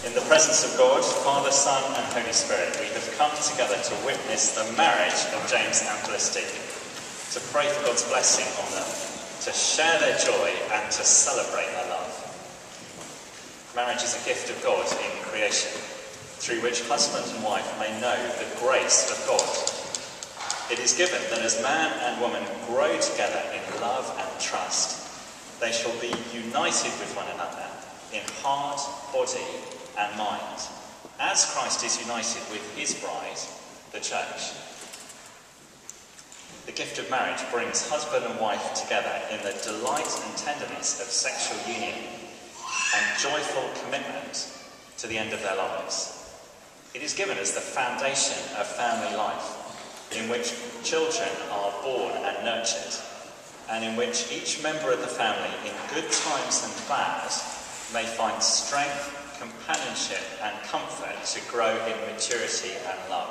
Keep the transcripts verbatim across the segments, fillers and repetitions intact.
In the presence of God, Father, Son and Holy Spirit, we have come together to witness the marriage of James and Felicity, to pray for God's blessing on them, to share their joy and to celebrate their love. Marriage is a gift of God in creation, through which husband and wife may know the grace of God. It is given that as man and woman grow together in love and trust, they shall be united with one another in heart, body and mind, as Christ is united with his bride, the church. The gift of marriage brings husband and wife together in the delight and tenderness of sexual union and joyful commitment to the end of their lives. It is given as the foundation of family life, in which children are born and nurtured, and in which each member of the family, in good times and bad, may find strength, companionship and comfort to grow in maturity and love.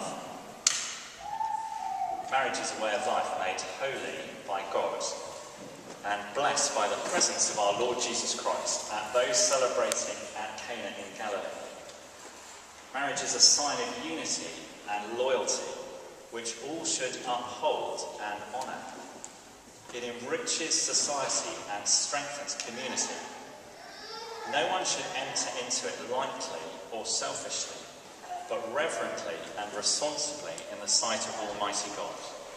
Marriage is a way of life made holy by God and blessed by the presence of our Lord Jesus Christ at those celebrating at Cana in Galilee. Marriage is a sign of unity and loyalty which all should uphold and honour. It enriches society and strengthens community. No one should enter into it lightly or selfishly, but reverently and responsibly in the sight of Almighty God.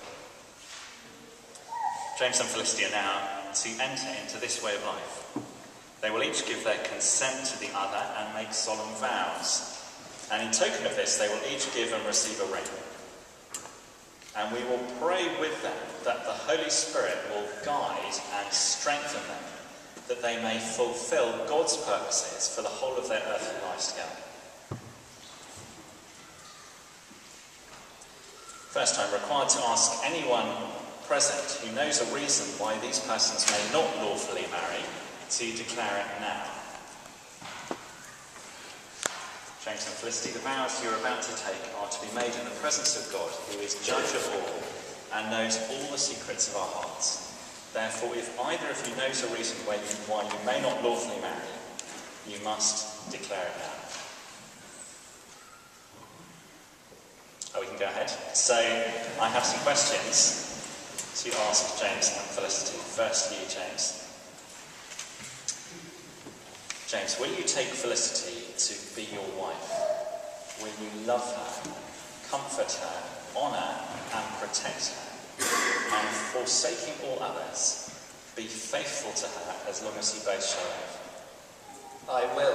James and Felicity are now to enter into this way of life. They will each give their consent to the other and make solemn vows. And in token of this, they will each give and receive a ring. And we will pray with them that the Holy Spirit will guide and strengthen them, that they may fulfill God's purposes for the whole of their earthly lives together. First, I'm required to ask anyone present who knows a reason why these persons may not lawfully marry to declare it now. James and Felicity, the vows you're about to take are to be made in the presence of God, who is judge of all and knows all the secrets of our hearts. Therefore, if either of you knows a reason why you, why you may not lawfully marry, you must declare it now. Oh, we can go ahead. So, I have some questions to ask James and Felicity. First, you, James. James, will you take Felicity to be your wife? Will you love her, comfort her, honour and protect her? And forsaking all others, be faithful to her as long as you both shall live? I will.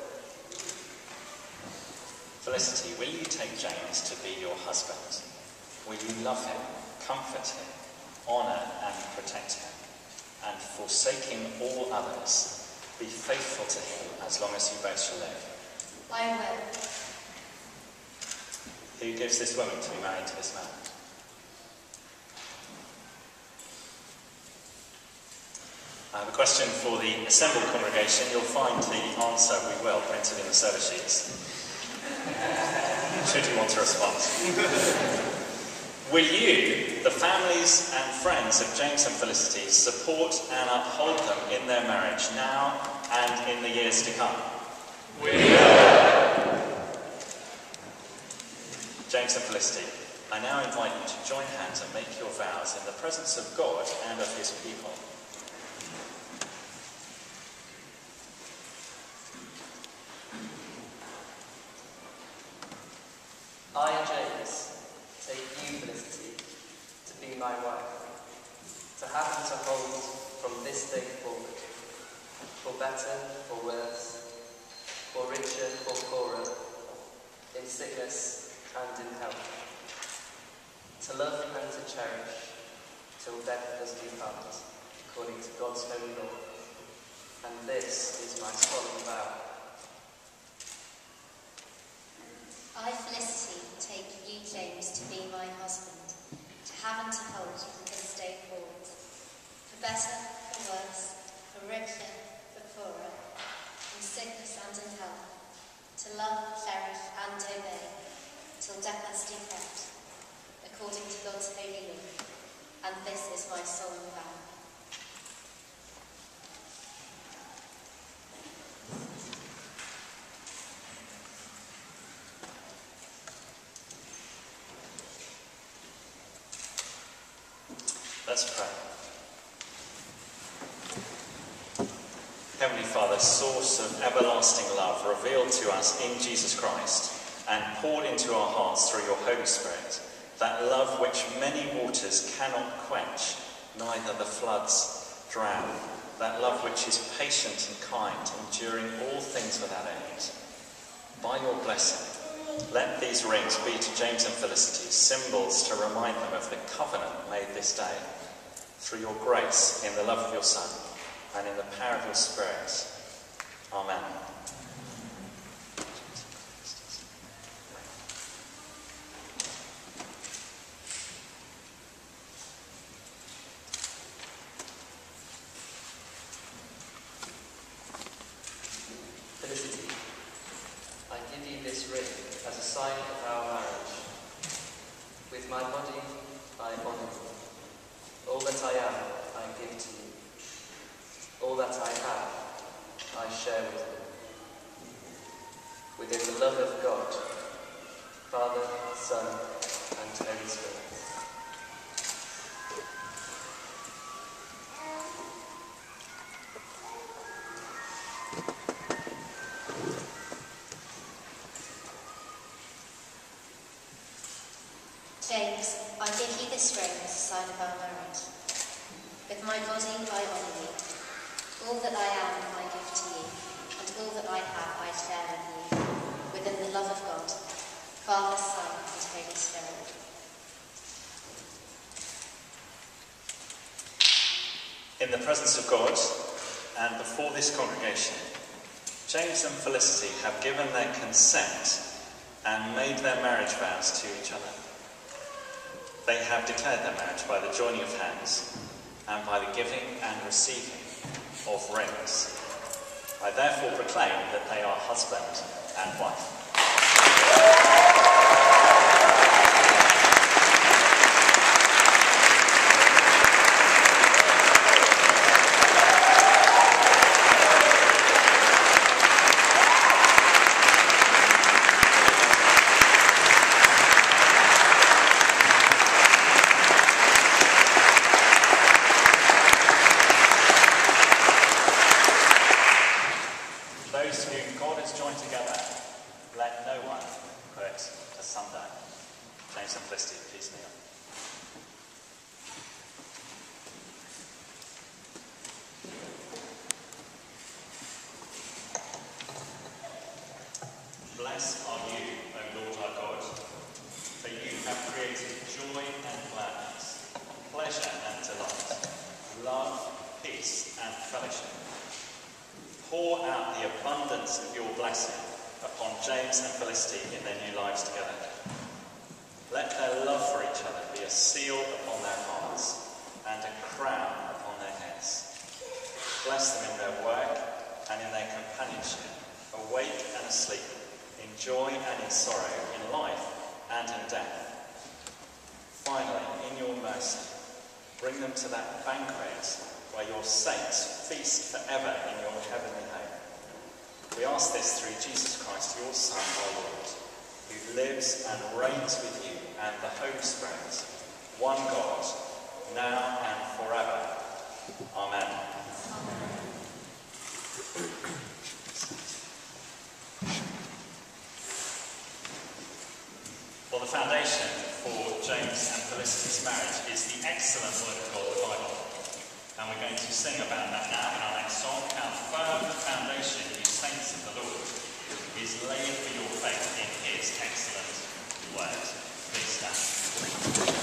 Felicity, will you take James to be your husband? Will you love him, comfort him, honour and protect him? And forsaking all others, be faithful to him as long as you both shall live? I will. Who gives this woman to be married to this man? I have a question for the assembled congregation. You'll find the answer, we will, printed in the service sheets, should you want to respond. Will you, the families and friends of James and Felicity, support and uphold them in their marriage now and in the years to come? We will. James and Felicity, I now invite you to join hands and make your vows in the presence of God and of his people. I, James, take you, Felicity, to be my wife, to have and to hold from this day forward, for better, for worse, for richer, for poorer, in sickness and in health, to love and to cherish, till death does we part, according to God's holy law. And this is my solemn vow. I, Felicity, take you, James, to be my husband, to have and to hold from this day forward, for better, for worse, for richer, for poorer, in sickness and in health, to love, cherish and obey, till death us do part, according to God's holy law. And this is my solemn vow. Let's pray. Heavenly Father, source of everlasting love, revealed to us in Jesus Christ and poured into our hearts through your Holy Spirit, that love which many waters cannot quench, neither the floods drown, that love which is patient and kind, enduring all things without end. By your blessing, let these rings be to James and Felicity symbols to remind them of the covenant made this day, through your grace in the love of your Son and in the power of your Spirit. Amen. Felicity, I give you this ring as a sign of our marriage. With my body, I honour you. All that I am, I give to you. All that I have, I share with you. Within the love of God, Father, Son, and Holy Spirit. James, I give you this ring as a sign of our marriage. With my body I honour you. All that I am I give to you, and all that I have I share with you, within the love of God, Father, Son, and Holy Spirit. In the presence of God and before this congregation, James and Felicity have given their consent and made their marriage vows to each other. They have declared their marriage by the joining of hands and by the giving and receiving of rings. I therefore proclaim that they are husband and wife. Those whom God has joined together, let no one put asunder. James and Felicity, please kneel. Blessed are you, O Lord our God, for you have created joy and gladness, pleasure and delight, love, peace and fellowship. Pour out the abundance of your blessing upon James and Felicity in their new lives together. Let their love for each other be a seal upon their hearts and a crown upon their heads. Bless them in their work and in their companionship, awake and asleep, in joy and in sorrow, in life and in death. Finally, in your mercy, bring them to that banquet where your saints feast forever in your heavenly home. We ask this through Jesus Christ, your Son, our Lord, who lives and reigns with you and the Holy Spirit, one God, now and forever. Amen. Well, the foundation for James and Felicity's marriage is the excellent word of God, the Bible. And we're going to sing about that now in our next song. How firm the foundation, you saints of the Lord, is laid for your faith in his excellent word. Please stand.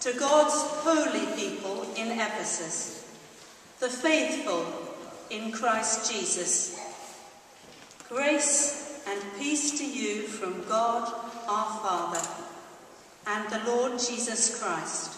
To God's holy people in Ephesus, the faithful in Christ Jesus, grace and peace to you from God our Father and the Lord Jesus Christ.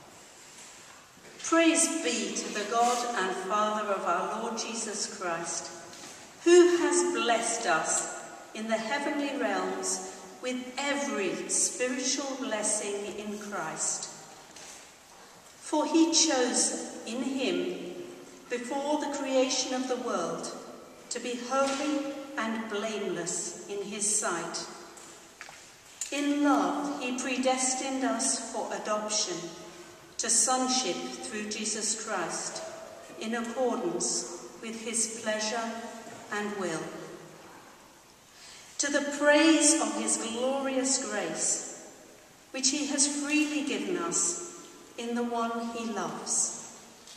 Praise be to the God and Father of our Lord Jesus Christ, who has blessed us in the heavenly realms with every spiritual blessing in Christ. For he chose in him, before the creation of the world, to be holy and blameless in his sight. In love, he predestined us for adoption to sonship through Jesus Christ, in accordance with his pleasure and will, to the praise of his glorious grace, which he has freely given us in the one he loves.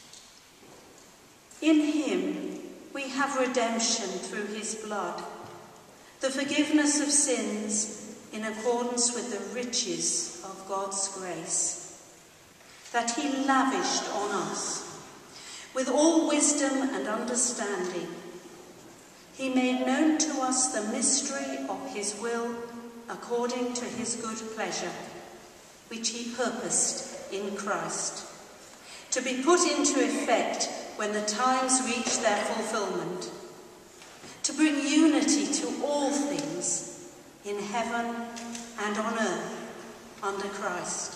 In him we have redemption through his blood, the forgiveness of sins in accordance with the riches of God's grace, that he lavished on us with all wisdom and understanding. He made known to us the mystery of his will according to his good pleasure, which he purposed in Christ, to be put into effect when the times reach their fulfillment, to bring unity to all things in heaven and on earth under Christ.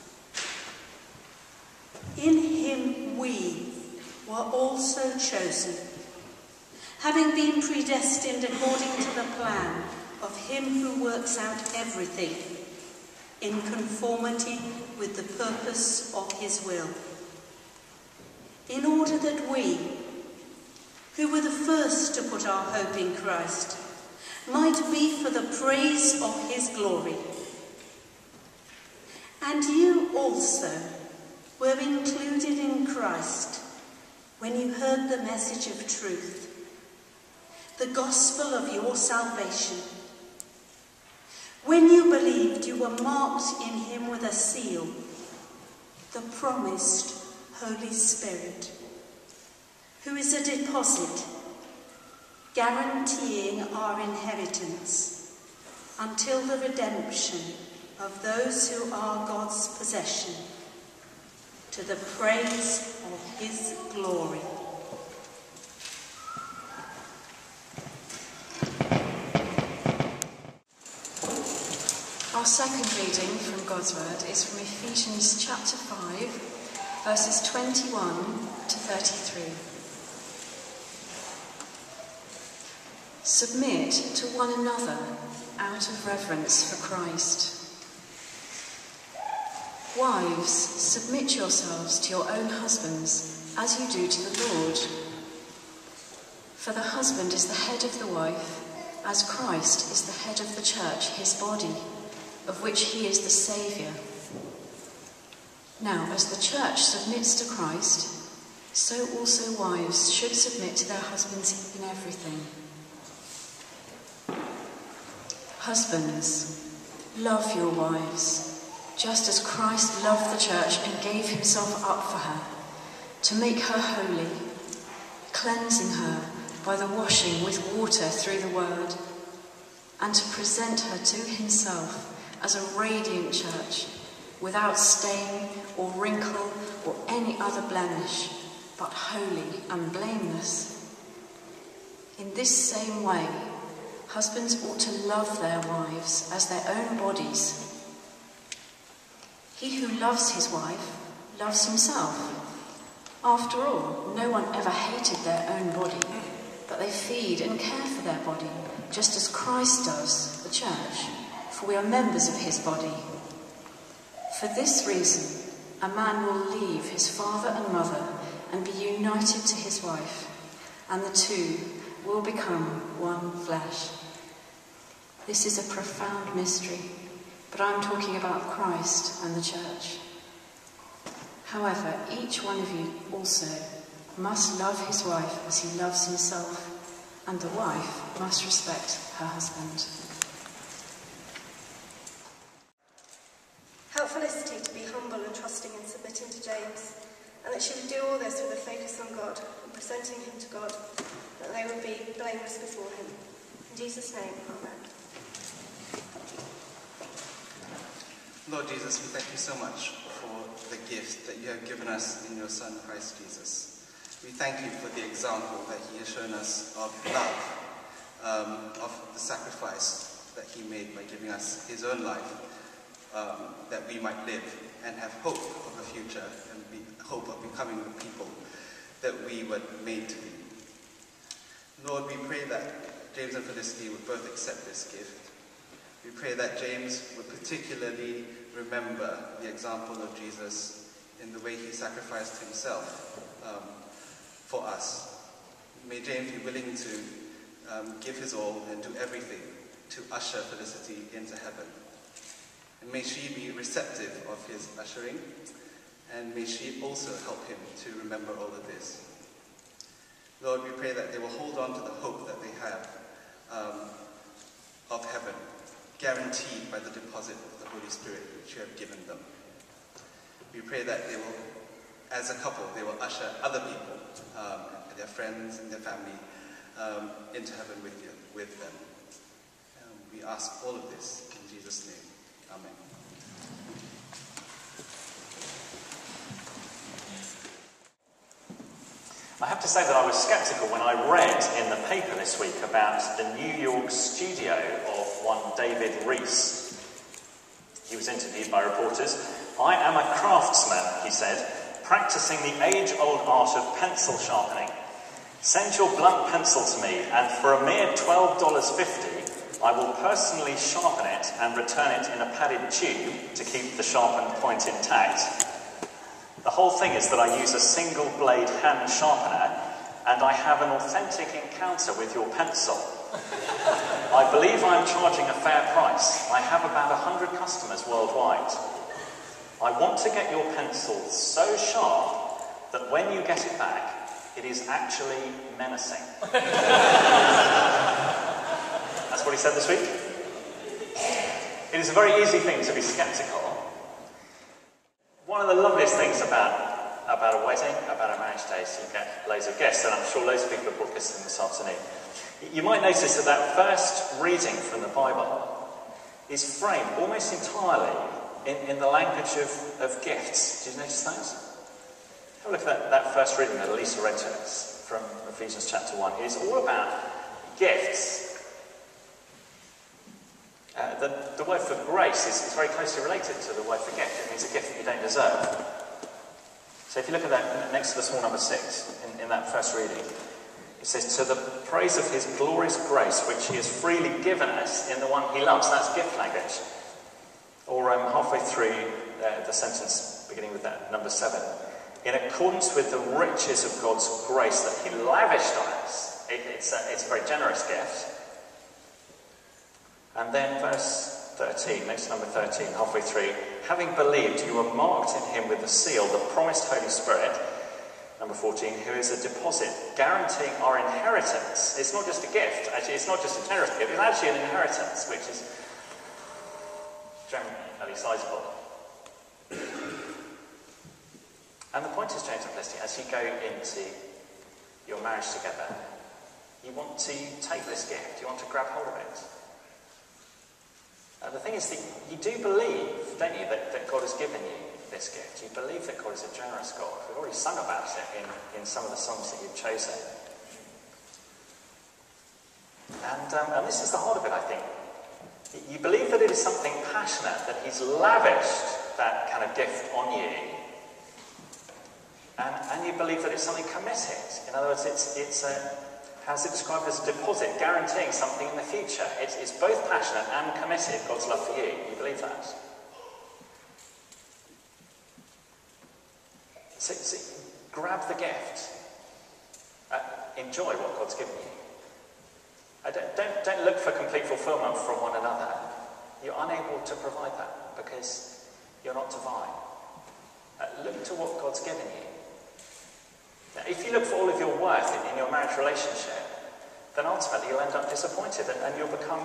In him we were also chosen, having been predestined according to the plan of him who works out everything in conformity with the purpose of his will, in order that we, who were the first to put our hope in Christ, might be for the praise of his glory. And you also were included in Christ when you heard the message of truth, the gospel of your salvation. When you believed, you were marked in him with a seal, the promised Holy Spirit, who is a deposit guaranteeing our inheritance until the redemption of those who are God's possession, to the praise of his glory. Our second reading from God's Word is from Ephesians chapter five, verses twenty-one to thirty-three. Submit to one another out of reverence for Christ. Wives, submit yourselves to your own husbands as you do to the Lord. For the husband is the head of the wife, as Christ is the head of the church, his body, of which he is the Saviour. Now, as the church submits to Christ, so also wives should submit to their husbands in everything. Husbands, love your wives, just as Christ loved the church and gave himself up for her, to make her holy, cleansing her by the washing with water through the word, and to present her to himself as a radiant church, without stain or wrinkle or any other blemish, but holy and blameless. In this same way, husbands ought to love their wives as their own bodies. He who loves his wife loves himself. After all, no one ever hated their own body, but they feed and care for their body, just as Christ does the church, for we are members of his body. For this reason, a man will leave his father and mother and be united to his wife, and the two will become one flesh. This is a profound mystery, but I'm talking about Christ and the church. However, each one of you also must love his wife as he loves himself, and the wife must respect her husband. Help Felicity to be humble and trusting that she would do all this with a focus on God and presenting him to God, that they would be blameless before him. In Jesus' name, amen. Lord Jesus, we thank you so much for the gift that you have given us in your Son, Christ Jesus. We thank you for the example that he has shown us of love, um, of the sacrifice that he made by giving us his own life, um, that we might live and have hope of a future and be, hope of becoming the people that we were made to be. Lord, we pray that James and Felicity would both accept this gift. We pray that James would particularly remember the example of Jesus in the way he sacrificed himself um, for us. May James be willing to um, give his all and do everything to usher Felicity into heaven. And may she be receptive of his ushering, and may she also help him to remember all of this. Lord, we pray that they will hold on to the hope that they have um, of heaven, guaranteed by the deposit of the Holy Spirit which you have given them. We pray that they will, as a couple, they will usher other people, um, their friends and their family, um, into heaven with you, with them. Um, we ask all of this in Jesus' name. Amen. I have to say that I was sceptical when I read in the paper this week about the New York studio of one David Rees. He was interviewed by reporters. "I am a craftsman," he said, "practicing the age-old art of pencil sharpening. Send your blunt pencil to me, and for a mere twelve dollars fifty, I will personally sharpen it and return it in a padded tube to keep the sharpened point intact. The whole thing is that I use a single blade hand sharpener, and I have an authentic encounter with your pencil. I believe I'm charging a fair price. I have about a hundred customers worldwide. I want to get your pencil so sharp that when you get it back, it is actually menacing." That's what he said this week. It is a very easy thing to be sceptical. One of the loveliest things about, about a wedding, about a marriage day, is you get loads of guests, and I'm sure loads of people have brought guests in this afternoon. You might notice that that first reading from the Bible is framed almost entirely in, in the language of, of gifts. Did you notice that? Have a look at that, that first reading that Elisa read to us from Ephesians chapter one. It is all about gifts. Uh, the, the word for grace is, is very closely related to the word for gift. It means a gift that you don't deserve. So if you look at that next to the small number six, in, in that first reading, it says, "To the praise of his glorious grace, which he has freely given us in the one he loves." That's gift language. Or um, halfway through uh, the sentence, beginning with that number seven, "In accordance with the riches of God's grace that he lavished on us." It, it's, a, it's a very generous gift. And then verse thirteen, next to number thirteen, halfway through, "Having believed, you were marked in him with the seal, the promised Holy Spirit." Number fourteen, "Who is a deposit guaranteeing our inheritance." It's not just a gift, actually, it's not just a generous gift, it's actually an inheritance, which is generally fairly sizable. And the point is, James and Felicity, as you go into your marriage together, you want to take this gift, you want to grab hold of it. Uh, the thing is that you do believe, don't you, that, that God has given you this gift. You believe that God is a generous God. We've already sung about it in, in some of the songs that you've chosen. And, um, and this is the heart of it, I think. You believe that it is something passionate, that he's lavished that kind of gift on you. And, and you believe that it's something committed. In other words, it's, it's a... how's it described as a deposit, guaranteeing something in the future? It's, it's both passionate and committed, God's love for you. You believe that? So, so grab the gift. Uh, enjoy what God's given you. Uh, don't, don't, don't look for complete fulfillment from one another. You're unable to provide that because you're not divine. Uh, look to what God's given you. Now, if you look for all of your worth in, in your marriage relationship, then ultimately you'll end up disappointed and, and you'll become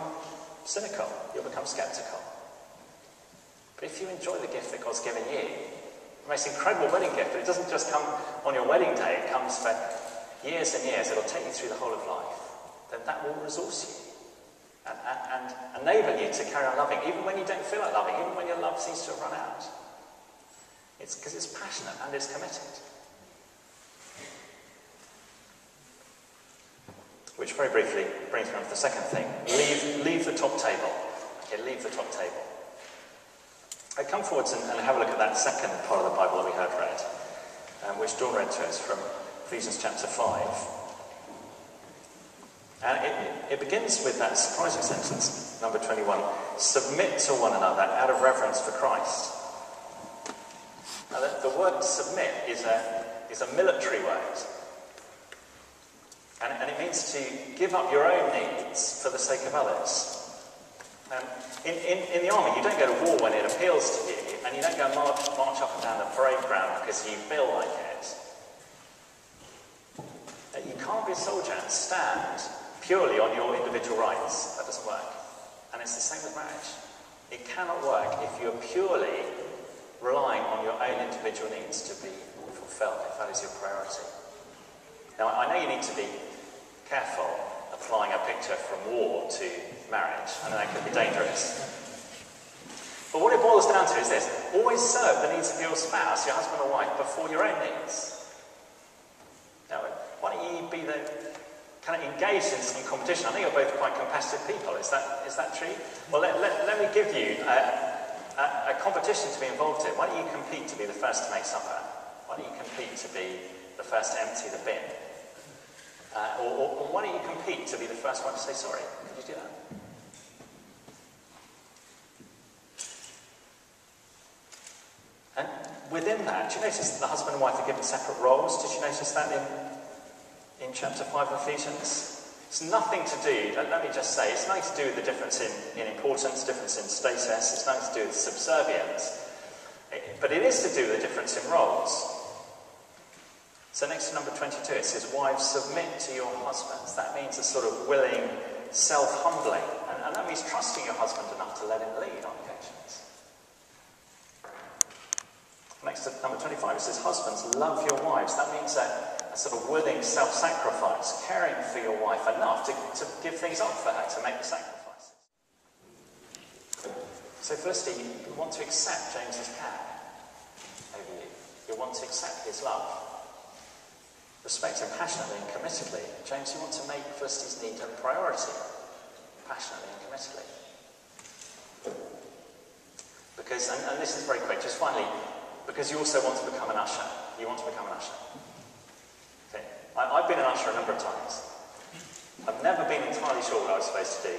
cynical, you'll become sceptical. But if you enjoy the gift that God's given you, The most incredible wedding gift, but it doesn't just come on your wedding day, it comes for years and years. It'll take you through the whole of life. Then that will resource you and, and, and enable you to carry on loving, even when you don't feel like loving, even when your love seems to have run out. It's because it's passionate and it's committed. Which very briefly brings me on to the second thing. Leave, leave the top table. Okay, leave the top table. I come forwards and, and have a look at that second part of the Bible that we heard read, um, which Dawn read to us from Ephesians chapter five. And it, it begins with that surprising sentence, number twenty-one. Submit to one another out of reverence for Christ. Now the, the word submit is a, is a military word. And, and it means to give up your own needs for the sake of others. Um, in, in, in the army, you don't go to war when it appeals to you, and you don't go march, march up and down the parade ground because you feel like it. You can't be a soldier and stand purely on your individual rights. That doesn't work. And it's the same with marriage. It cannot work if you're purely relying on your own individual needs to be fulfilled, if that is your priority. Now, I know you need to be careful applying a picture from war to marriage. I know that could be dangerous. But what it boils down to is this: always serve the needs of your spouse, your husband or wife, before your own needs. Now, why don't you be the kind of engaged in some competition? I think you're both quite competitive people. Is that is that true? Well, let, let, let me give you a, a, a competition to be involved in. Why don't you compete to be the first to make supper? Why don't you compete to be the first to empty the bin? Uh, or, or, or why don't you compete to be the first one to say sorry? Could you do that? And within that, do you notice that the husband and wife are given separate roles? Did you notice that in, in chapter five of Ephesians? It's nothing to do, let me just say, it's nothing to do with the difference in, in importance, difference in status, it's nothing to do with subservience. It, but it is to do with the difference in roles. So next to number twenty-two, it says, wives, submit to your husbands. That means a sort of willing self-humbling. And, and that means trusting your husband enough to let him lead on occasions. Next to number twenty-five, it says, husbands, love your wives. That means a, a sort of willing self-sacrifice, caring for your wife enough to, to give things up for her, to make the sacrifices. So firstly, you want to accept James's care over you. You want to accept his love. Respect him passionately and committedly. James, you want to make Felicity's need a priority, passionately and committedly. Because, and, and this is very quick, just finally, because you also want to become an usher. You want to become an usher. Okay. I, I've been an usher a number of times. I've never been entirely sure what I was supposed to do.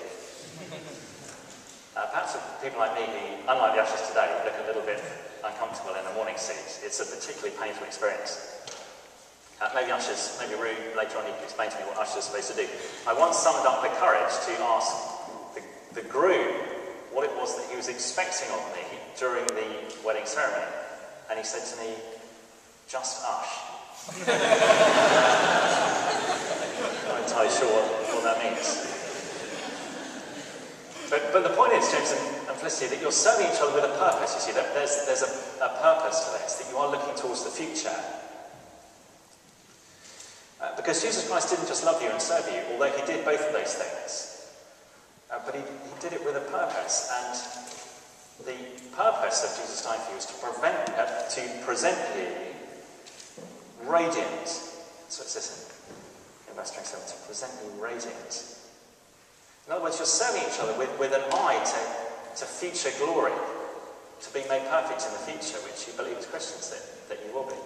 Uh, perhaps for people like me who, unlike the ushers today, look a little bit uncomfortable in a morning suit, it's a particularly painful experience. Uh, maybe ushers, maybe Rue, later on you can explain to me what ushers are supposed to do. I once summoned up the courage to ask the, the groom what it was that he was expecting of me during the wedding ceremony. And he said to me, just ush. I'm not entirely sure what, what that means. But, but the point is, James and, and Felicity, that you're serving each other with a purpose. You see, that there's, there's a, a purpose to this, that you are looking towards the future. Uh, because Jesus Christ didn't just love you and serve you, although he did both of those things. Uh, but he, he did it with a purpose, and the purpose of Jesus dying for you is to, prevent, uh, to present you radiant. So it says in, in verse twenty-seven, to present you radiant. In other words, you're serving each other with, with an eye to, to future glory, to be made perfect in the future, which you believe as Christians that, that you will be.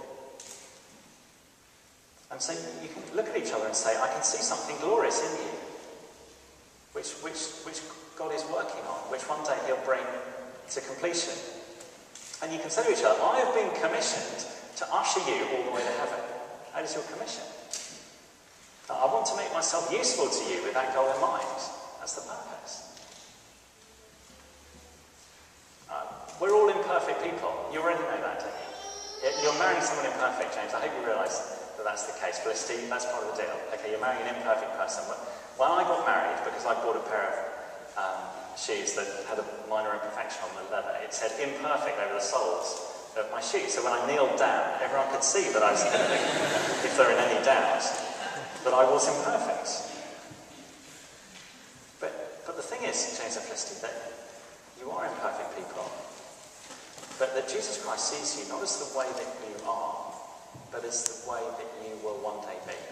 And so you can look at each other and say, I can see something glorious in you, which, which, which God is working on, which one day he'll bring to completion. And you can say to each other, I have been commissioned to usher you all the way to heaven. That is your commission. I want to make myself useful to you with that goal in mind. That's the purpose. Uh, we're all imperfect people. You already know that, don't you? You're marrying someone imperfect, James. I hope you realise that that's the case. Felicity, that's part of the deal. Okay, you're marrying an imperfect person. When I got married, because I bought a pair of um, shoes that had a minor imperfection on the leather, it said imperfect over the soles. of my shoes. So when I kneeled down, everyone could see that I was, if they're in any doubt, that I was imperfect. But, but the thing is, James and Felicity, that you are imperfect people, but that Jesus Christ sees you not as the way that you are, but as the way that you will one day be.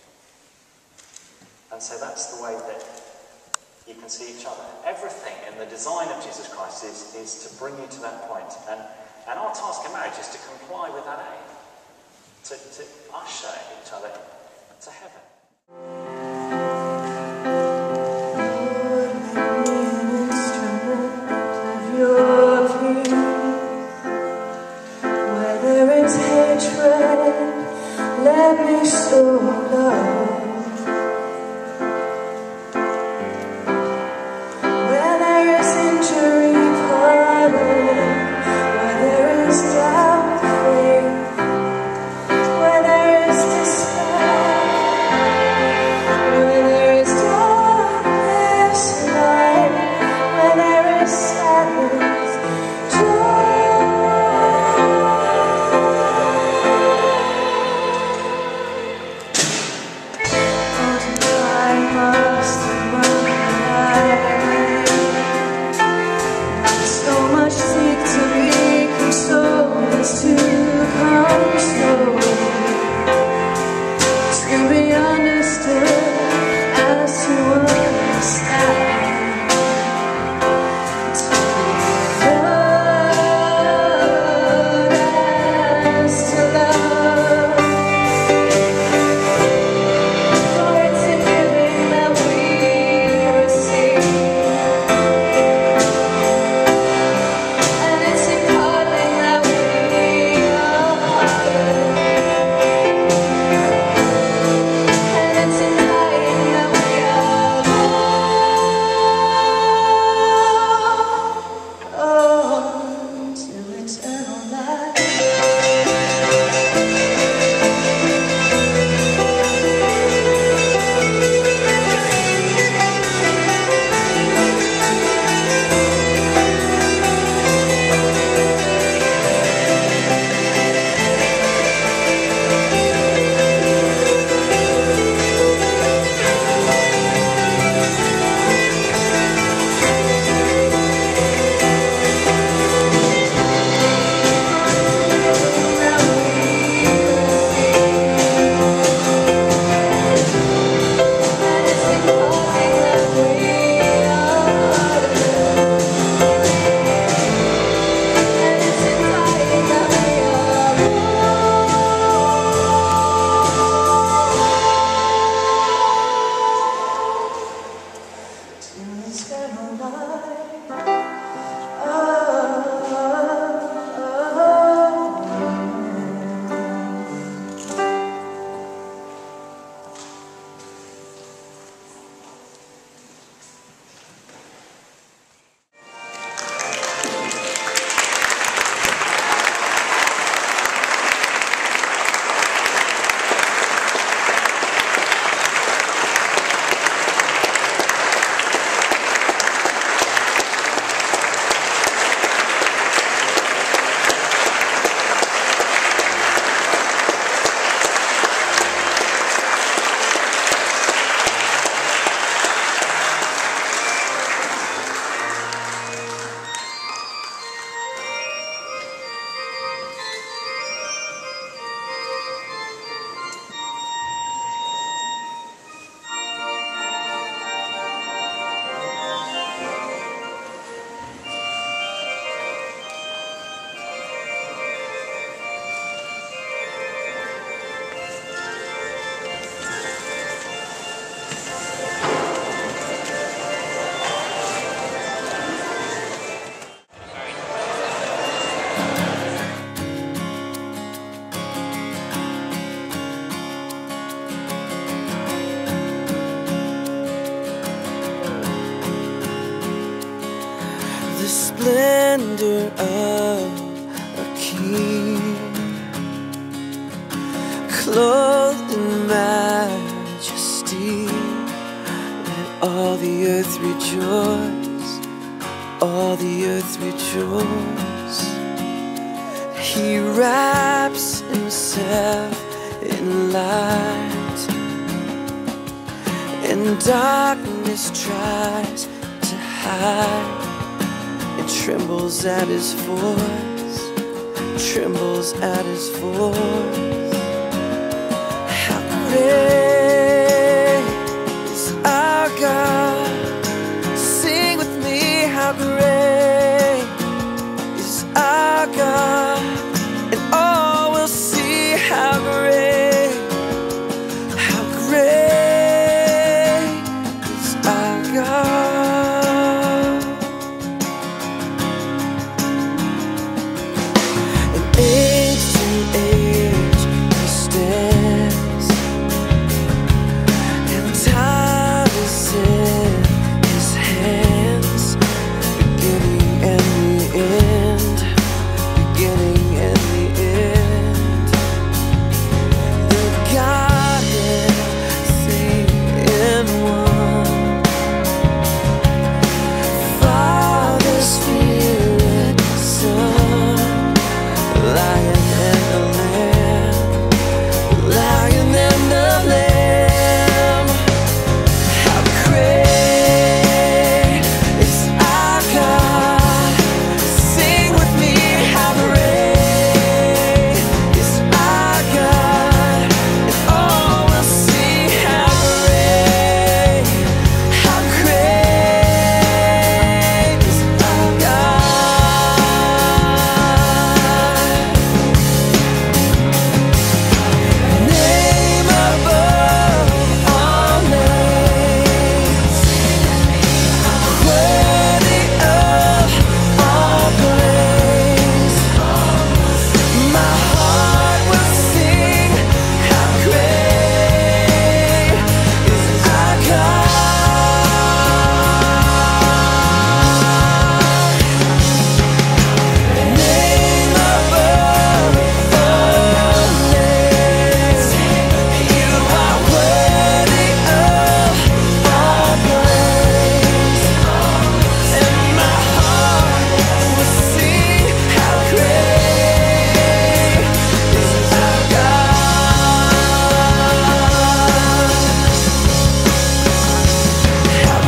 And so that's the way that you can see each other. Everything in the design of Jesus Christ is, is to bring you to that point. And, and our task in marriage is to comply with that aim, to, to usher each other to heaven. Let me show love. Where there is injury, pardon. Where there is doubt, faith. Where there is despair. Where there is darkness, light. Where there is sadness, joy. splendor of a king, clothed in majesty. Let all the earth rejoice, all the earth rejoice. He wraps himself in light, and darkness tries to hide. It trembles at his voice, trembles at his voice. How great is our God? Sing with me, how great is our God, and all will see how great, how great is our God. And age to age he stands, and time is in his hands, beginning and the end, beginning and the end. The Godhead, three in one, Father, Spirit, Son, Lion and the Lamb, Lion and the Lamb. How great is our God? Sing with me, how great is our God, and all will see how great, how great is our God. Name above all names, worthy of all praise. My heart will sing, how great is our God. Name above all names, you are worthy of all praise. And my heart will sing, how great is our God. How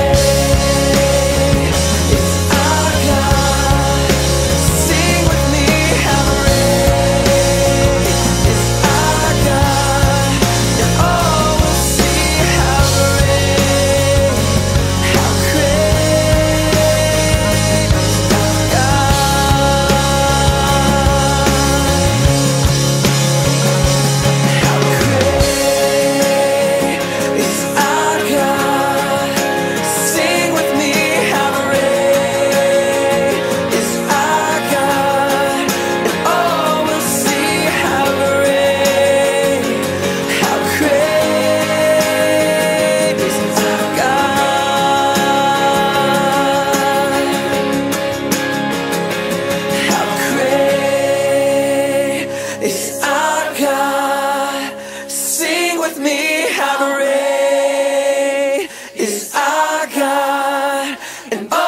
great is our God? Sing with me, how great is our God, and all will see how great, how great is our God. How great is our God? Sing with me, how great is our God, and all will see how great, how great is our God. How great is our God? Sing with me, how great is our God, and